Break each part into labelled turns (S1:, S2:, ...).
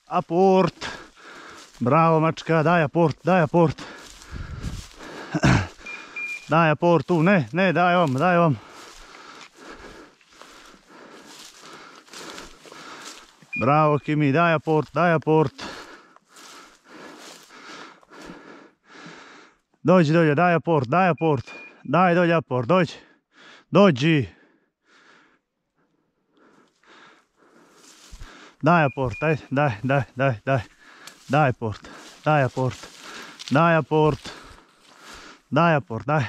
S1: aport. Bravo mačka, daj aport, daj aport. Daj aport tu, ne, daj vam, daj vam. Bravo Kimi, daj aport, daj aport. Dođi dolje, daj aport, daj aport. Daj dolje aport, dođi. Dođi. Daj aport, daj. Daj aport, daj aport. Daj aport. Daj aport, daj.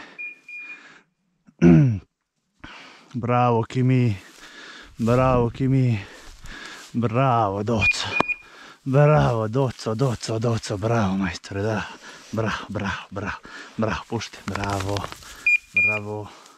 S1: Bravo Kimi. Bravo Kimi. Bravo Doco. Bravo Doco. Bravo majstore, da. Bravo. Pušti. Bravo.